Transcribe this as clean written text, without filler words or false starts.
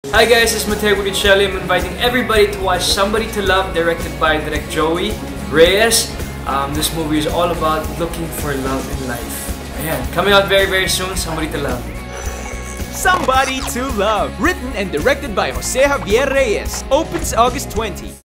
Hi guys, it's Matteo Guidicelli. I'm inviting everybody to watch Somebody to Love, directed by Direct Joey Reyes. This movie is all about looking for love in life. Ayan, coming out very soon, Somebody to Love. Somebody to Love, written and directed by Javier Reyes, opens August 20.